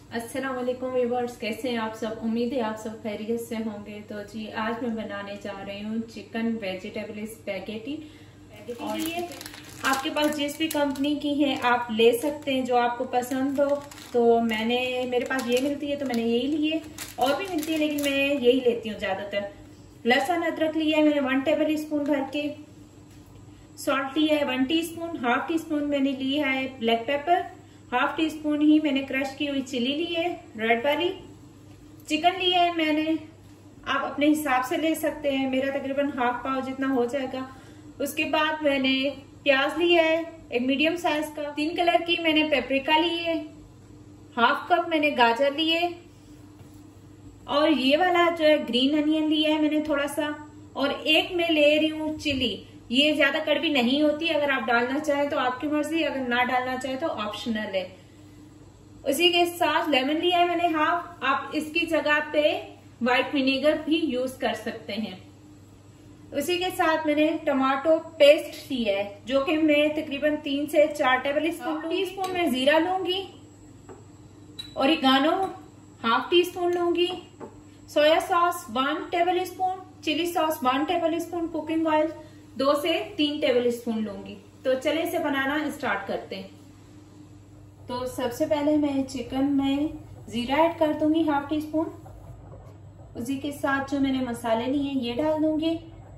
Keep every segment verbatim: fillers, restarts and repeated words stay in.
अस्सलाम वालेकुम व्यूअर्स, कैसे हैं आप सब। उम्मीद है आप सब खैरियत से होंगे। तो जी आज मैं बनाने जा रही हूँ चिकन वेजिटेबल स्पैगेटी। और ये आपके पास जिस भी कंपनी की है आप ले सकते हैं, जो आपको पसंद हो। तो मैंने मेरे पास ये मिलती है तो मैंने यही ली है, और भी मिलती है लेकिन मैं यही लेती हूँ ज्यादातर। लहसुन अदरक लिया है मैंने वन टेबल स्पून भर के। सॉल्ट लिया है one teaspoon. Half teaspoon मैंने लिया है black pepper. Half teaspoon ही मैंने क्रश की हुई चिली ली है रेड वाली। चिकन लिया है मैंने, आप अपने हिसाब से ले सकते हैं, मेरा तकरीबन हाफ पाव जितना हो जाएगा। उसके बाद मैंने प्याज लिया है एक मीडियम साइज का। तीन कलर की मैंने पेपरिका ली है। हाफ कप मैंने गाजर लिए, और ये वाला जो है ग्रीन अनियन लिया है मैंने थोड़ा सा। और एक मैं ले रही हूँ चिली, ये ज्यादा कड़वी नहीं होती, अगर आप डालना चाहें तो आपकी मर्जी, अगर ना डालना चाहे तो ऑप्शनल है। उसी के साथ लेमन लिया है मैंने हाफ, आप इसकी जगह पे व्हाइट विनेगर भी यूज कर सकते हैं। उसी के साथ मैंने टमाटो पेस्ट लिया है, जो कि मैं तकरीबन तीन से चार टेबल स्पून टी स्पून में जीरा लूंगी, ओरिगानो हाफ टी स्पून लूंगी, soya sauce one tablespoon, chilli sauce one tablespoon, cooking oil दो से तीन टेबल स्पून लूंगी। तो चले इसे बनाना स्टार्ट करते हैं। तो सबसे पहले मैं चिकन में जीरा ऐड कर दूंगी हाफ टी स्पून। उसी के साथ जो मैंने मसाले लिए ये डाल दूंगी।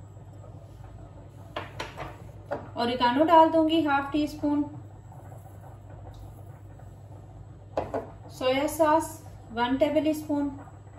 ओरिगानो डाल दूंगी half teaspoon. Soya sauce one tablespoon,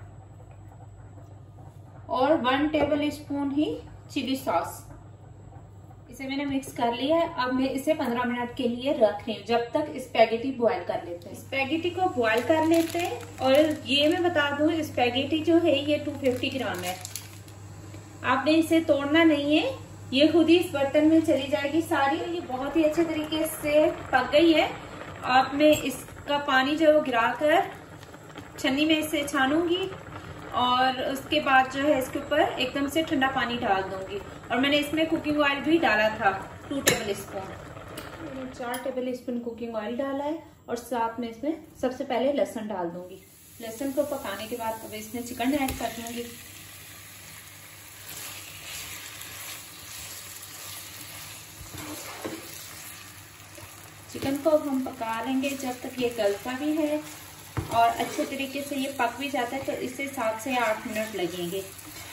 और वन टेबल स्पून ही चिली सॉस। इसे मैंने मिक्स कर लिया है। अब मैं इसे पंद्रह मिनट के लिए रख रही हूँ, जब तक स्पैगेटी बॉईल कर लेते हैं। स्पैगेटी को बॉईल कर लेते हैं। और ये मैं बता दूं, स्पैगेटी जो है ये दो सौ पचास ग्राम है। आपने इसे तोड़ना नहीं है, ये खुद ही इस बर्तन में चली जाएगी सारी। ये बहुत ही अच्छे तरीके से पक गई है। अब मैं इसका पानी जो गिरा कर छन्नी में इसे छानूंगी, और उसके बाद जो है इसके ऊपर एकदम से ठंडा पानी डाल दूंगी। और मैंने इसमें कुकिंग ऑयल भी डाला था टू टेबल स्पून। चार टेबल स्पून कुकिंग ऑयल डाला है, और साथ में इसमें सबसे पहले लहसुन डाल दूंगी। लहसुन को पकाने के बाद अब इसमें चिकन ऐड कर दूंगी। चिकन को हम पका लेंगे जब तक ये गलता भी है और अच्छे तरीके से ये पक भी जाता है। तो इससे सात से आठ मिनट लगेंगे।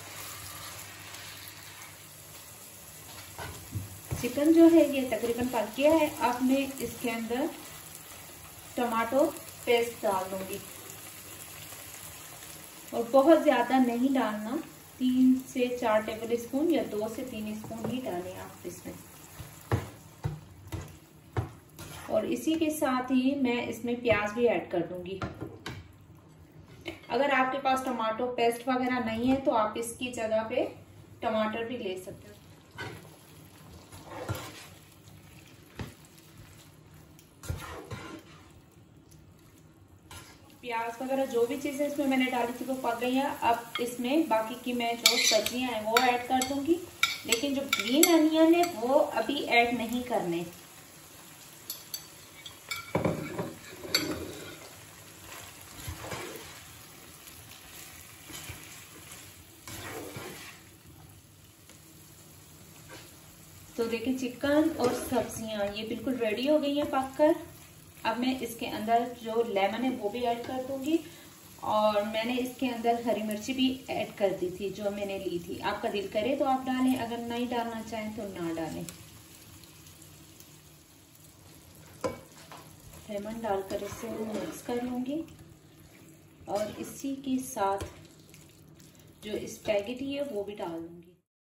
चिकन जो है ये तकरीबन पक गया है। अब मैं इसके अंदर टमाटो पेस्ट डाल दूंगी, और बहुत ज्यादा नहीं डालना, तीन से चार टेबल स्पून या दो से तीन स्पून ही डालें आप इसमें। और इसी के साथ ही मैं इसमें प्याज भी ऐड कर दूंगी। अगर आपके पास टमाटो पेस्ट वगैरह नहीं है तो आप इसकी जगह पे टमाटर भी ले सकते हो। प्याज वगैरह जो भी चीजें इसमें मैंने डाली थी वो पक गई है। अब इसमें बाकी की मैं जो सब्जियां हैं वो ऐड कर दूंगी, लेकिन जो ग्रीन अनियन है वो अभी ऐड नहीं करने। तो देखिए चिकन और सब्जियां ये बिल्कुल रेडी हो गई हैं पककर। अब मैं इसके अंदर जो लेमन है वो भी ऐड कर दूंगी, और मैंने इसके अंदर हरी मिर्ची भी ऐड कर दी थी जो मैंने ली थी। आपका दिल करे तो आप डालें, अगर नहीं डालना चाहें तो ना डालें। लेमन डालकर इसे मिक्स कर लूंगी, और इसी के साथ जो स्पैगेटी है वो भी डाल दूंगी।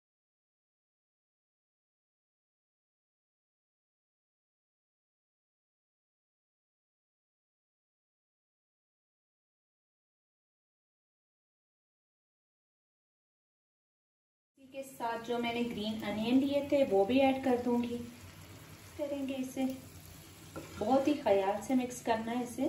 के साथ जो मैंने ग्रीन अनियन लिए थे वो भी ऐड कर दूंगी। करेंगे इसे, बहुत ही ख्याल से मिक्स करना है इसे।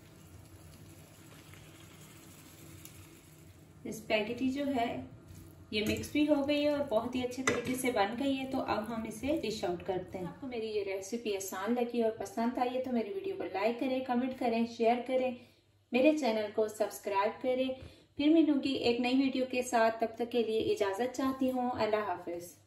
स्पैगेटी जो है ये मिक्स भी हो गई है और बहुत ही अच्छे तरीके से बन गई है। तो अब हम इसे डिश आउट करते हैं। आपको मेरी ये रेसिपी आसान लगी और पसंद आई है तो मेरी वीडियो को लाइक करें, कमेंट करें, शेयर करें, मेरे चैनल को सब्सक्राइब करें। फिर मिलूंगी एक नई वीडियो के साथ, तब तक के लिए इजाजत चाहती हूँ। अल्लाह हाफिज।